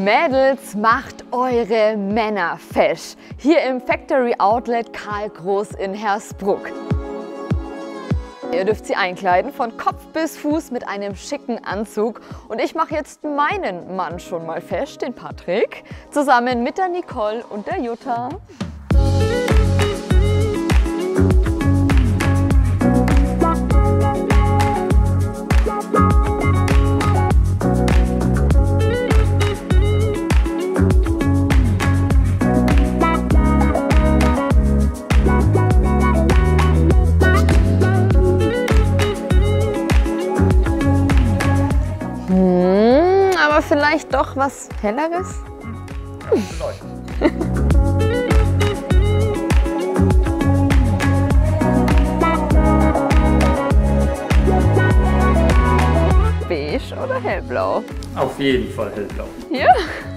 Mädels, macht eure Männer fesch. Hier im Factory Outlet Karl Groß in Hersbruck. Ihr dürft sie einkleiden von Kopf bis Fuß mit einem schicken Anzug. Und ich mache jetzt meinen Mann schon mal fesch, den Patrick, zusammen mit der Nicole und der Jutta. Aber vielleicht doch was Helleres? Beige oder hellblau? Auf jeden Fall hellblau. Ja.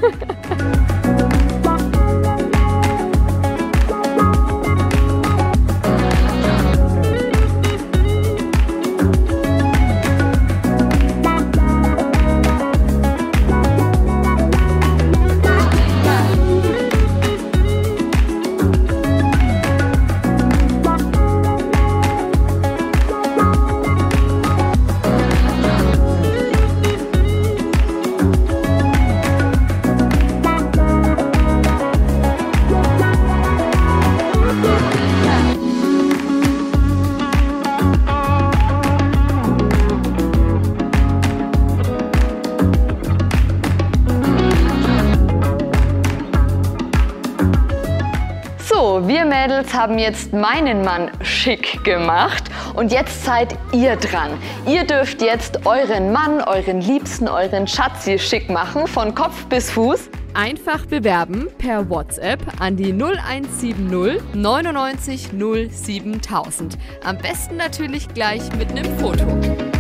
So, wir Mädels haben jetzt meinen Mann schick gemacht und jetzt seid ihr dran. Ihr dürft jetzt euren Mann, euren Liebsten, euren Schatzi schick machen, von Kopf bis Fuß. Einfach bewerben per WhatsApp an die 0170 99 0 7000. Am besten natürlich gleich mit einem Foto.